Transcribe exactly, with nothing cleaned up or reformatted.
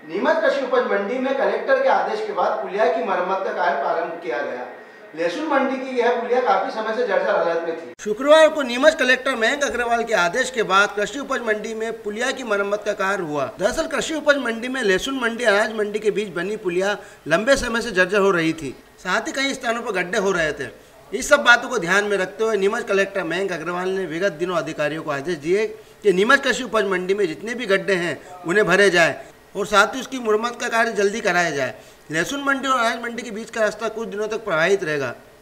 नीमच कृषि उपज मंडी में कलेक्टर के आदेश के बाद पुलिया की मरम्मत का कार्य प्रारंभ किया गया। लहसुन मंडी की यह पुलिया काफी समय से जर्जर हालत में थी। शुक्रवार को नीमच कलेक्टर मयंक अग्रवाल के आदेश के बाद कृषि उपज मंडी में पुलिया की मरम्मत का कार्य हुआ। दरअसल कृषि उपज मंडी में लहसुन मंडी अनाज मंडी के बीच बनी पुलिया लंबे समय से जर्जर हो रही थी, साथ ही कई स्थानों पर गड्ढे हो रहे थे। इस सब बातों को ध्यान में रखते हुए नीमच कलेक्टर मयंक अग्रवाल ने विगत दिनों अधिकारियों को आदेश दिए कि नीमच कृषि उपज मंडी में जितने भी गड्ढे हैं उन्हें भरे जाए और साथ ही उसकी मुरम्मत का कार्य जल्दी कराया जाए। लहसुन मंडी और अनाज मंडी के बीच का रास्ता कुछ दिनों तक प्रभावित रहेगा।